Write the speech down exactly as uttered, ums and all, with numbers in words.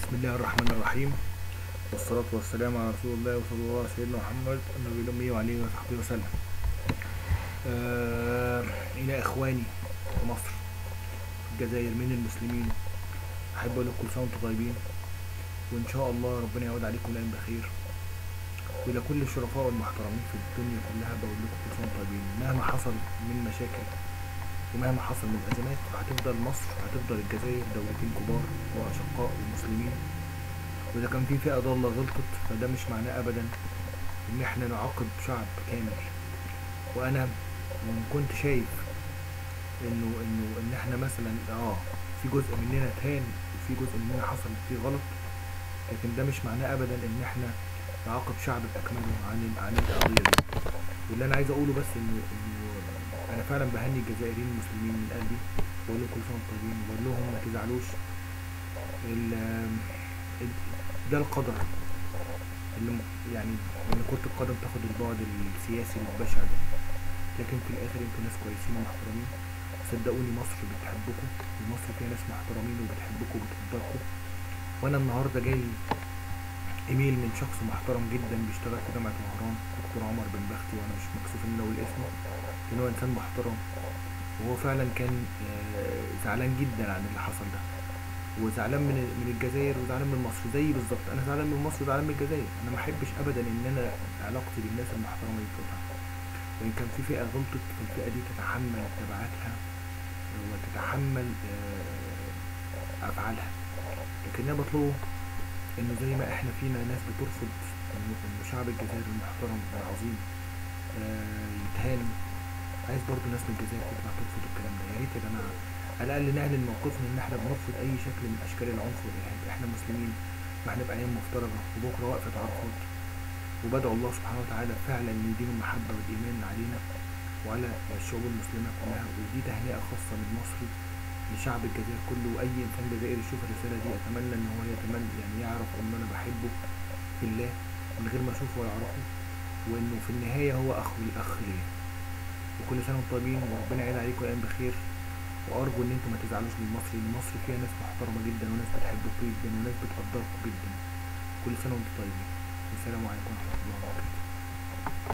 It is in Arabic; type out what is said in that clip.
بسم الله الرحمن الرحيم، والصلاة والسلام على رسول الله وصلى الله على سيدنا محمد النبي الأمي وعليه وصحبه وسلم. آه إلى إخواني في مصر في الجزائر من المسلمين، أحب أقول لكم كل سنة وأنتم طيبين، وإن شاء الله ربنا يعود عليكم الأيام بخير. وإلى كل الشرفاء والمحترمين في الدنيا كلها بقول لكم كل سنة وأنتم طيبين. مهما حصل من مشاكل ومهما حصل من أزمات، هتفضل مصر هتفضل الجزائر دولتين كبار وأشقاء ومسلمين. وإذا كان في فئة ضالة غلطت فده مش معناه أبدا إن إحنا نعاقب شعب كامل. وأنا وإن كنت شايف إنه إنه إن إحنا مثلا آه في جزء مننا تهان وفي جزء مننا حصل فيه غلط، لكن ده مش معناه أبدا إن إحنا نعاقب شعب بأكمله عن عن القضية دي. واللي أنا عايز أقوله بس إنه إنه أنا فعلا بهني الجزائريين المسلمين من قلبي، وأقول لهم كل سنة وأنتم طيبين، وأقول لهم ما تزعلوش. ده القدر اللي يعني ان كرة القدم تاخد البعد السياسي البشع ده، لكن في الاخر انتوا ناس كويسين ومحترمين. صدقوني مصر بتحبكم، ومصر فيها ناس محترمين وبتحبكم وبتقدركم. وانا النهارده جاي ايميل من شخص محترم جدا بيشتغل في جامعة مهران، دكتور عمر بن بختي، وانا مش مكسوف ان اقول اسمه لان هو انسان محترم، وهو فعلا كان زعلان جدا عن اللي حصل ده، وزعلان من من الجزائر وزعلان من مصر زي بالظبط. انا زعلان من مصر وزعلان من الجزائر. انا ما احبش ابدا ان انا علاقتي بالناس المحترمه دي تقطع، وان كان في فئه غلطت فالفئه دي تتحمل تبعاتها وتتحمل افعالها. لكن انا بطلبه انه زي ما احنا فينا ناس بترفض انه شعب الجزائر المحترم العظيم يتهان، عايز برضو ناس من الجزائر تطلع ترفض الكلام ده. يا ريت يا جماعه على الاقل نعلن موقفنا ان احنا بنرفض اي شكل من اشكال العنف والارهاب. احنا مسلمين واحنا بايام مفترجه، وبكره وقفه عرفات، وبدعو الله سبحانه وتعالى فعلا ان يديم المحبه والايمان علينا وعلى الشعوب المسلمه كلها. ودي تهنئه خاصه من مصري لشعب الجزائر كله، واي انسان جزائري يشوف الرساله دي اتمنى ان هو يتمنى يعني يعرف ان انا بحبه في الله من غير ما اشوفه ولا اعرفه، وانه في النهايه هو اخ الاخ ليا. وكل سنه وانتم طيبين، وربنا يعين عليكم الايام بخير. وارجو ان انتم ما تزعلوش من مصر، لان مصر فيها ناس محترمه جدا وناس بتحبكم جدا وناس بتقدركم جدا. كل سنه وانتم طيبين، والسلام عليكم ورحمه الله وبركاته.